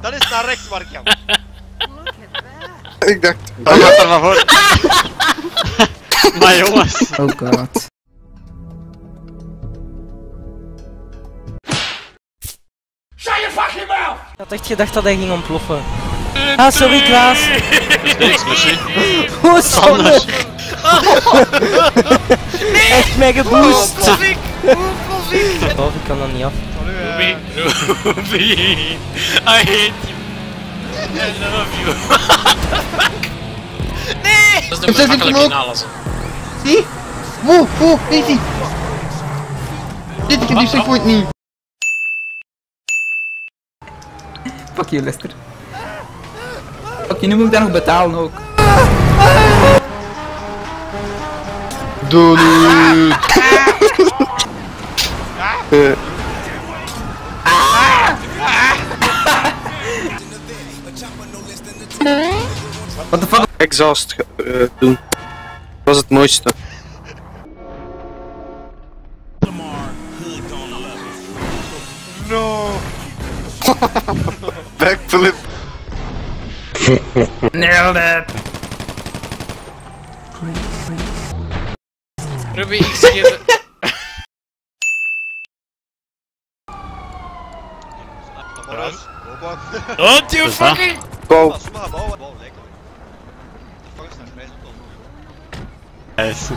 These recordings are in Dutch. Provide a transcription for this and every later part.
Dat is naar rechts, Mark-Jan. Ik dacht... Dan gaat er van voor. Maar jongens. Oh god. Ik had echt gedacht dat hij ging ontploffen. Ah, sorry Klaas. Niks, merci. Oh, zonde. Echt mij geboost. Oh, ik kan dat niet af. Ruby, I hate you. I love you. Nee! Dat is nog makkelijk in alles. Zie? Wow, easy. Dit is die checkpoint niet. Fuck you, Lester. Fuck you, nu moet ik dat nog betalen ook. Doe niet. What the fuck? Exhaust doen. Dat was het mooiste. No! Backflip. Nailed it! Ruby, ik zie je. Don't you fucking... Go. Nice.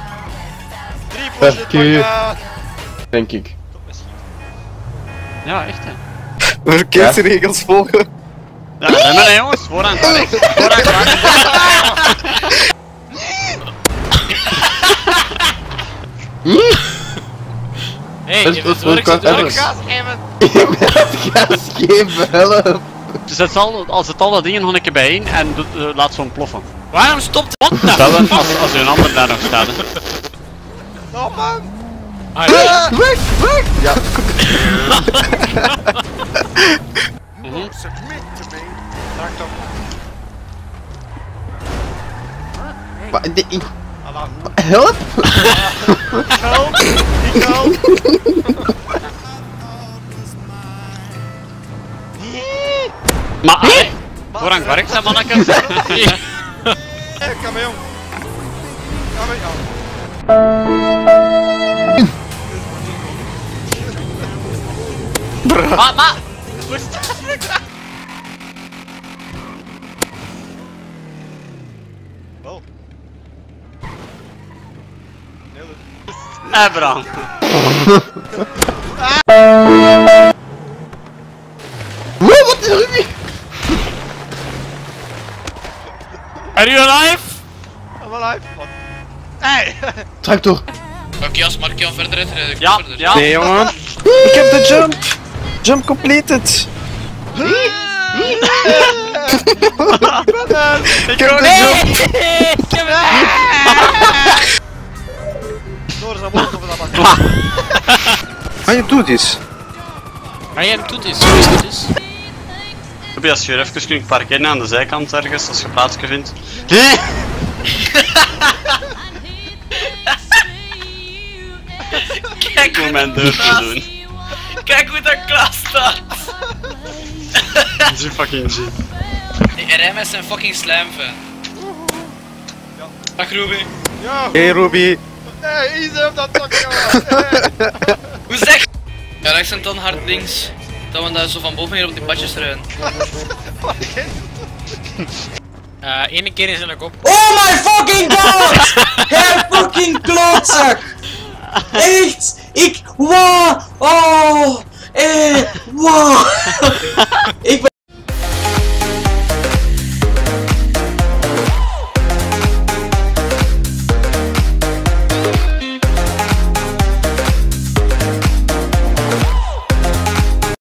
3% Denk ik. Ja, echt hè. Verkeersregels volgen. Ja, zijn we jongens. Vooraan naar rechts. Vooraan naar rechts. Hey, Dat je is bent wel werk, kan werk. Gas geven, help. Zet als het alle dingen nog een keer bijeen en laat ze ontploffen. Waarom stopt wat nou? Stel als er een ander daar nog staat. Hè. Oh man! Ah, ja. Weg! Ja. Draag toch. Alarm. Help! Help! Ik help! Maar hey, vooraan naar rechts hè mannekes. Kom maar jong! Kom maar jong! Maar! Oh. Bram. Wat is Ruby? Are you alive? I'm alive! Wat? Hey! Tractor. Oké, als Mark-Jan verder is, red ik Ja, verder. ja. Nee jongen. Ik heb de jump. Jump completed. Ik heb de jump. Door zijn mond over dat bak. Maar je doet iets. Maar jij doet dit, zo is het dus. Als je hier even kunt parkeren aan de zijkant ergens, als je plaatsje vindt. Nee! Kijk hoe mijn deur te doen. Kijk hoe dat Klaas staat. Zie fucking G. Die RM is een fucking slam fan. Dag Ruby. Yo! Hey Ruby. Hey, easy op dat tak, jongen! Hoe zeg? Ja, rechts en dan hard links. Dat we daar zo van boven hier op die padjes ruimen. Ene keer in zijn kop. Oh my fucking god! Hij fucking klootzak! Echt! Wow! Oh! Wow! Ik ben